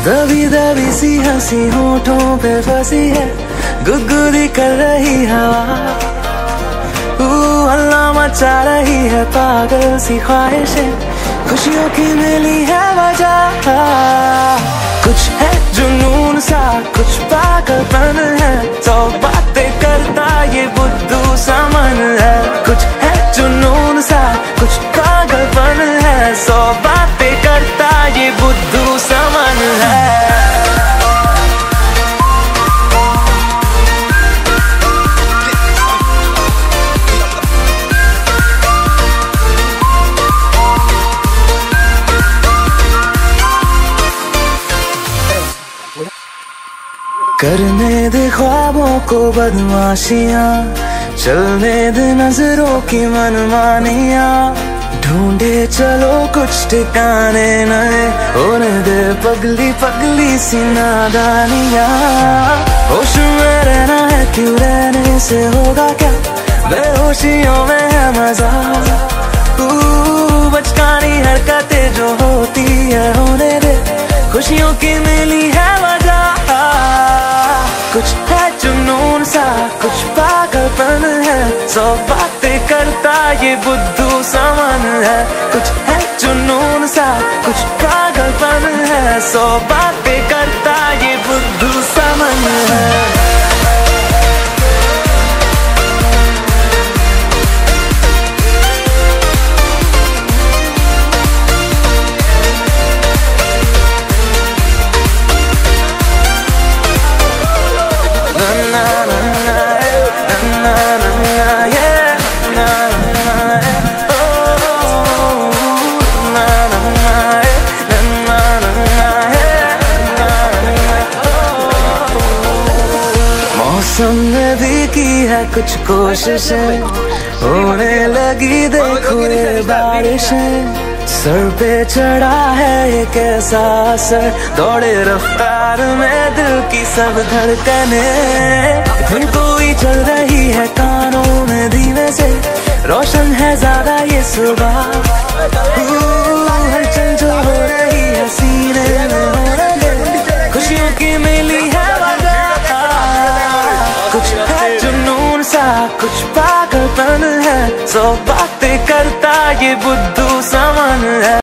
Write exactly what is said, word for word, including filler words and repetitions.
दबी दबी सी हंसी होठों पे फंसी है, गुदगुदी कर रही हवा, हल्ला मचा रही है पागल सी ख्वाहिशें, खुशियों की मिली है वजह। कुछ है जुनून सा, कुछ पागलपन है, सौ बातें करता ये बुद्धू सा मन है। कुछ है जुनून सा, कुछ पागलपन है, सौ बातें करता ये बुद्धू सा मन है। करने दे ख्वाबों को बदमाशियां, चलने दे नजरों की मनमानियां, ढूंढे चलो कुछ ठिकाने नए, होने दे पगली पगली सी नादानियां। होश में रहना है क्यों, रहने से होगा क्या, बेहोशियों में है मजा, बचकानी हरकतें जो होती है होने दे, खुशियों की मिली है वजह। कुछ है जुनून सा, कुछ पागलपन है, सौ बातें करता ये बुद्धू सा मन है। कुछ है जुनून सा, कुछ पागलपन है, सौ बातें करता ये बुद्धू सा मन है। मौसम ने भी की है कुछ कोशिशें, होने लगी देखो ये बारिशें, सर पे चढ़ा है ये कैसा असर, दौड़े रफ्तार में दिल की सब धड़कने, धुन कोई चल रही है कानों में धीमे से, रोशन है ज्यादा ये सुबह, हलचल जो हो रही है सीने में हो रही, खुशियों की मिली है वजह। कुछ है जुनून सा, कुछ पागलपन है, सौ बातें करता ये बुद्धू सा मन है।